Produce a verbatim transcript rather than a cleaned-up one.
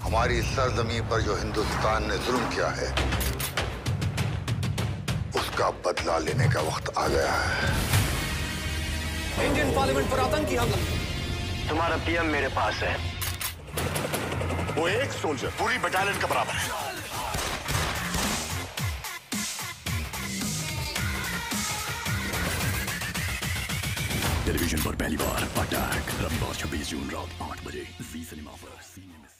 हमारी सरजमीन पर जो हिंदुस्तान ने जुल्म किया है उसका बदला लेने का वक्त आ गया है। इंडियन पार्लियामेंट पर आतंकी हमला। तुम्हारा पीएम मेरे पास है। वो एक सोल्जर पूरी बटालियन का बराबर है। टेलीविजन पर पहली बार अटैक रविवार छब्बीस जून रात आठ बजे जी सिनेमा पर।